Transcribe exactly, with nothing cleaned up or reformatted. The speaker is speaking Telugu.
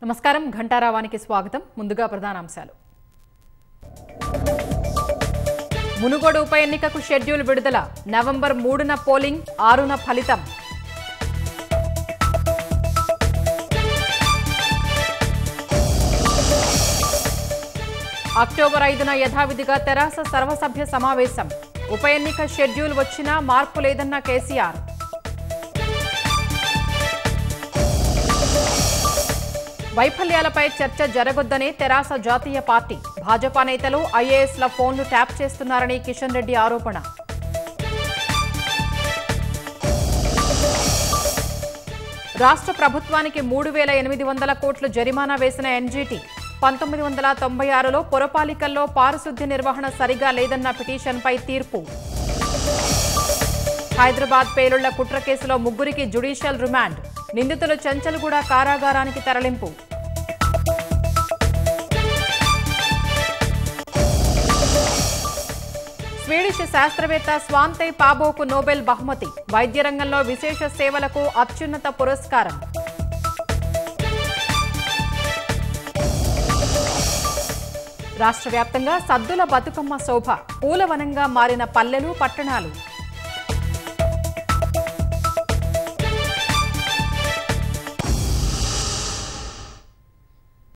నమస్కారం ఘంటారావానికి స్వాగతం ముందుగా ప్రధానాంశాలు మునుగోడు ఉప ఎన్నికకు షెడ్యూల్ విడుదల నవంబర్ మూడున పోలింగ్ ఆరున ఫలితం అక్టోబర్ ఐదున యథావిధిగా తెరాస సర్వసభ్య సమావేశం ఉప ఎన్నిక షెడ్యూల్ వచ్చినా మార్పు లేదన్న కేసీఆర్ వైఫల్యాలపై చర్చ జరగొద్దని తెరాస జాతీయ పార్టీ భాజపా నేతలు ఐఏఎస్ల ఫోన్లు ట్యాప్ చేస్తున్నారని కిషన్ రెడ్డి ఆరోపణ రాష్ట్ర ప్రభుత్వానికి మూడు వేల ఎనిమిది వందల కోట్ల జరిమానా వేసిన ఎన్జీటీ పంతొమ్మిది వందల తొంభై ఆరులో పురపాలికల్లో పారిశుద్ధ్య నిర్వహణ సరిగా లేదన్న పిటిషన్పై తీర్పు హైదరాబాద్ పేలుళ్ల కుట్ర కేసులో ముగ్గురికి జ్యుడిషియల్ రిమాండ్ నిందితులు చెంచల్గూడ కారాగారానికి తరలింపు స్వీడిష్ శాస్త్రవేత్త స్వాంతే పాబోకు నోబెల్ బహుమతి వైద్య రంగంలో విశేష సేవలకు అత్యున్నత పురస్కారం రాష్ట్ర వ్యాప్తంగా సద్దుల బతుకమ్మ శోభ పూలవనంగా మారిన పల్లెలు పట్టణాలు